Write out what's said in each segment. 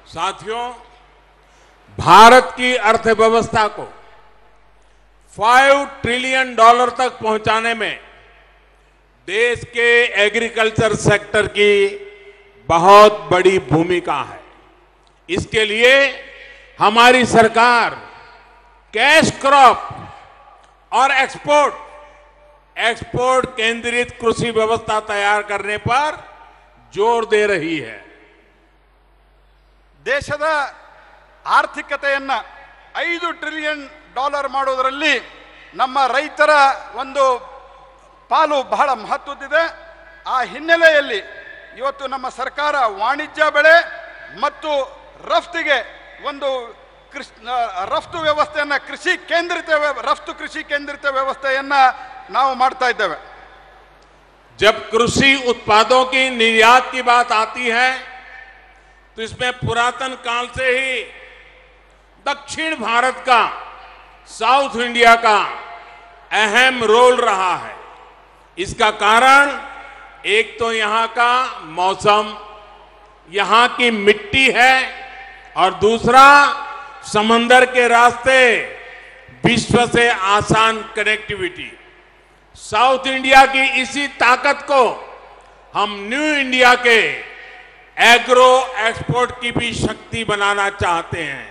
साथियों, भारत की अर्थव्यवस्था को $5 ट्रिलियन तक पहुंचाने में देश के एग्रीकल्चर सेक्टर की बहुत बड़ी भूमिका है। इसके लिए हमारी सरकार कैश क्रॉप और एक्सपोर्ट केंद्रित कृषि व्यवस्था तैयार करने पर जोर दे रही है। ದೇಶದ ಆರ್ಥಿಕತೆಯನ್ನ $5 ಟ್ರಿಲಿಯನ್ ಮಾಡೋದರಲ್ಲಿ ನಮ್ಮ ರೈತರ ಒಂದು ಪಾಲು ಬಹಳ ಮಹತ್ವದಿದೆ। ಆ ಹಿನ್ನೆಲೆಯಲ್ಲಿ ಇವತ್ತು ನಮ್ಮ ಸರ್ಕಾರ ವಾಣಿಜ್ಯ ಬೆಳೆ ಮತ್ತು ರಫ್ತಿಗೆ ಒಂದು ರಫ್ತು ವ್ಯವಸ್ಥೆಯನ್ನ ರಫ್ತು ಕೃಷಿ ಕೇಂದ್ರಿತ ವ್ಯವಸ್ಥೆಯನ್ನ ನಾವು ಮಾಡ್ತಾ ಇದ್ದೇವೆ। जब कृषि उत्पादों की निर्यात की बात आती है तो इसमें पुरातन काल से ही दक्षिण भारत का, साउथ इंडिया का अहम रोल रहा है। इसका कारण एक तो यहाँ का मौसम, यहाँ की मिट्टी है और दूसरा समंदर के रास्ते विश्व से आसान कनेक्टिविटी। साउथ इंडिया की इसी ताकत को हम न्यू इंडिया के एग्रो एक्सपोर्ट की भी शक्ति बनाना चाहते हैं।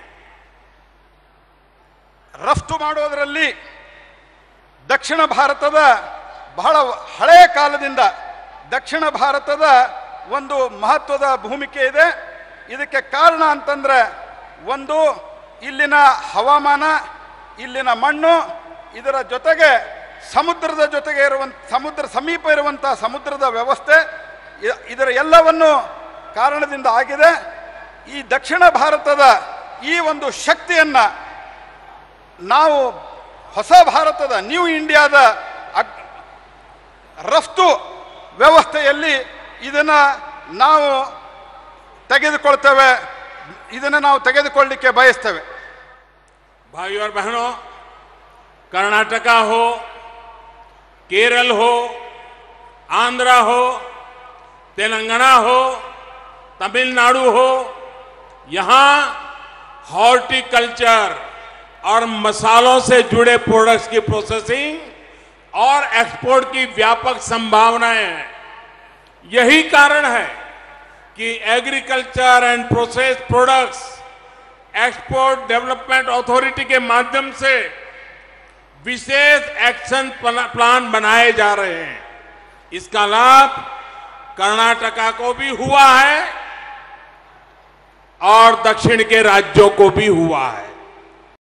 ರಫ್ತು ಮಾಡೋದರಲ್ಲಿ ದಕ್ಷಿಣ ಭಾರತದ ಬಹಳ ಹಳೆಯ ಕಾಲದಿಂದ ದಕ್ಷಿಣ ಭಾರತದ ಒಂದು ಮಹತ್ವದ ಭೂಮಿಕೆ ಇದೆ। ಇದಕ್ಕೆ ಕಾರಣ ಅಂತಂದ್ರೆ ಒಂದು ಇಲ್ಲಿನ ಹವಾಮಾನ, ಇಲ್ಲಿನ ಮಣ್ಣು, ಇದರ ಜೊತೆಗೆ ಸಮುದ್ರದ ಜೊತೆಗೆ ಸಮುದ್ರ ಸಮೀಪ ಇರುವಂತಹ ಸಮುದ್ರದ ವ್ಯವಸ್ಥೆ, ಇದರ ಎಲ್ಲವನ್ನು ಕಾರಣದಿಂದ ಆಗಿದೆ। ಈ ದಕ್ಷಿಣ ಭಾರತದ ಈ ಒಂದು ಶಕ್ತಿಯನ್ನ ನಾವು ಹೊಸ ಭಾರತದ ನ್ಯೂ ಇಂಡಿಯಾದ ರಫ್ತು ವ್ಯವಸ್ಥೆಯಲ್ಲಿ ಇದನ್ನ ನಾವು ತೆಗೆದುಕೊಳ್ತೇವೆ, ಇದನ್ನ ನಾವು ತೆಗೆದುಕೊಳ್ಳಲಿಕ್ಕೆ ಬಯಸ್ತೇವೆ। भाइयों और बहनों, कर्नाटका हो, केरल हो, आंध्रा हो, तेलंगाना हो, तमिलनाडु हो, यहां हॉर्टिकल्चर और मसालों से जुड़े प्रोडक्ट्स की प्रोसेसिंग और एक्सपोर्ट की व्यापक संभावनाएं हैं। यही कारण है कि agriculture and processed products export development authority के माध्यम से विशेष एक्शन प्लान बनाए जा रहे हैं। इसका लाभ कर्नाटका को भी हुआ है और दक्षिण के राज्यों को भी हुआ है।